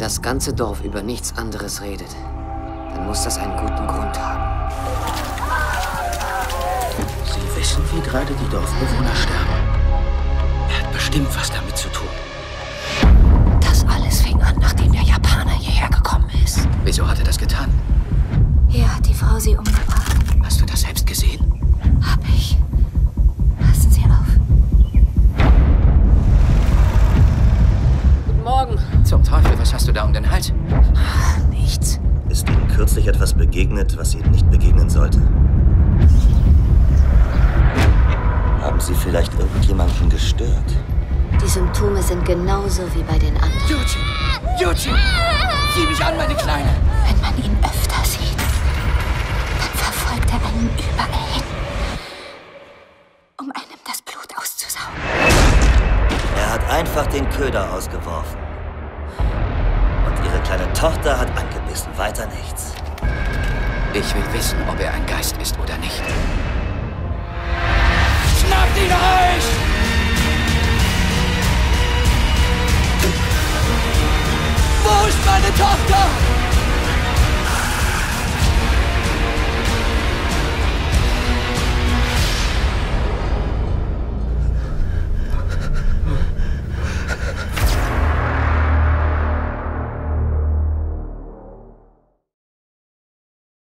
das ganze Dorf über nichts anderes redet, dann muss das einen guten Grund haben. Sie wissen, wie gerade die Dorfbewohner sterben. Er hat bestimmt was damit zu tun. Das alles fing an, nachdem der Japaner hierher gekommen ist. Wieso hat er das getan? Er hat die Frau sie umgebracht. Hast du das selbst gesehen? Hab ich. Passen Sie auf. Guten Morgen. Zum Teufel, was hast du da um den Hals? Nichts. Ist Ihnen kürzlich etwas begegnet, was Ihnen nicht begegnen sollte? Haben Sie vielleicht irgendjemanden gestört? Die Symptome sind genauso wie bei den anderen. Yuji! Sieh mich an, meine Kleine! Wenn man ihn öfter sieht, dann verfolgt er einen überall hin, um einem das Blut auszusaugen. Er hat einfach den Köder ausgeworfen. Und Ihre kleine Tochter hat angebissen, weiter nichts. Ich will wissen, ob er ein Geist ist oder nicht. Schnappt ihn euch!